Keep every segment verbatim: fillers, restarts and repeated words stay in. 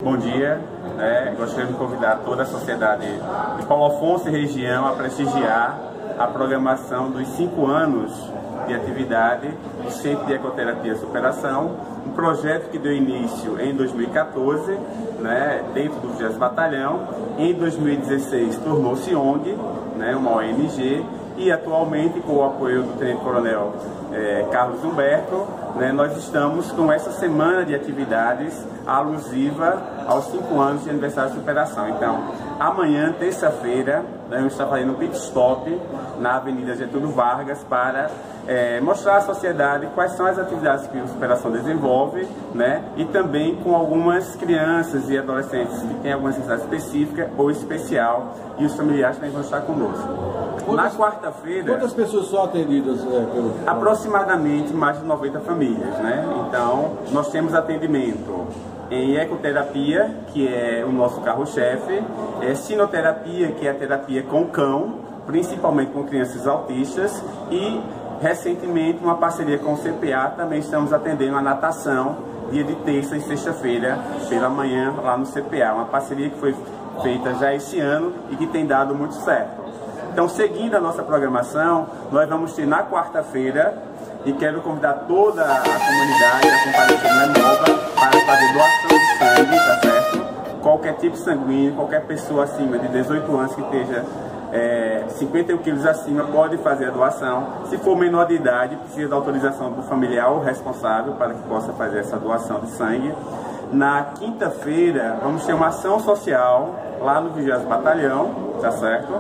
Bom dia, né? Gostaria de convidar toda a sociedade de Paulo Afonso e região a prestigiar a programação dos cinco anos de atividade do Centro de Ecoterapia Superação, um projeto que deu início em dois mil e quatorze, né, dentro do vigésimo Batalhão. Em dois mil e dezesseis tornou-se O N G, né, uma O N G, e atualmente, com o apoio do Tenente Coronel eh, Carlos Humberto, né, nós estamos com essa semana de atividades alusiva aos cinco anos de aniversário de superação. Então, amanhã, terça-feira, nós vamos estar fazendo um pit stop na Avenida Getúlio Vargas para é, mostrar à sociedade quais são as atividades que a Superação desenvolve, né, e também com algumas crianças e adolescentes que têm alguma necessidade específica ou especial, e os familiares também vão estar conosco. Quantas, na quarta-feira... Quantas pessoas são atendidas? É, pelo... Aproximadamente mais de noventa famílias, né? Então, nós temos atendimento em ecoterapia, que é o nosso carro-chefe, é sinoterapia, que é a terapia com cão, principalmente com crianças autistas, e recentemente uma parceria com o C P A, também estamos atendendo a natação, dia de terça e sexta-feira, pela manhã, lá no C P A, uma parceria que foi feita já esse ano e que tem dado muito certo. Então, seguindo a nossa programação, nós vamos ter na quarta-feira, e quero convidar toda a comunidade a comparecer na Nova para fazer doação de sangue, tá certo? Qualquer tipo sanguíneo, qualquer pessoa acima de dezoito anos que esteja é, cinquenta e um quilos acima pode fazer a doação. Se for menor de idade, precisa da autorização do familiar ou responsável para que possa fazer essa doação de sangue. Na quinta-feira, vamos ter uma ação social lá no vigésimo Batalhão, tá certo?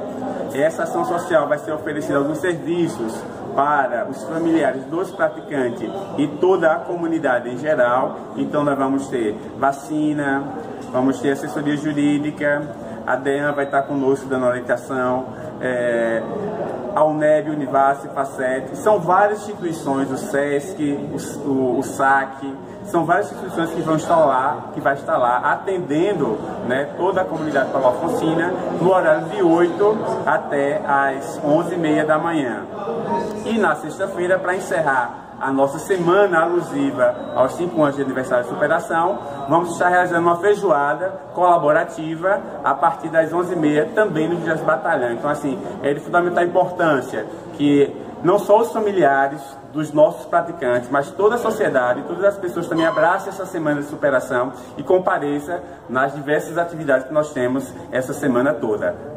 Essa ação social vai ser oferecida alguns serviços para os familiares dos praticantes e toda a comunidade em geral. Então nós vamos ter vacina, vamos ter assessoria jurídica, a DEAN vai estar conosco dando orientação, é, a UNEB, Univace, FACET, são várias instituições, o SESC, o, o, o SAC, são várias instituições que vão estar lá, que vai estar lá atendendo, né, toda a comunidade paulo-afonsina no horário de oito até às onze e meia da manhã. E na sexta-feira, para encerrar a nossa semana alusiva aos cinco anos de aniversário de superação, vamos estar realizando uma feijoada colaborativa a partir das onze e meia, também no vigésimo Batalhão. Então, assim, é de fundamental importância que não só os familiares dos nossos praticantes, mas toda a sociedade, todas as pessoas também abracem essa semana de superação e compareçam nas diversas atividades que nós temos essa semana toda.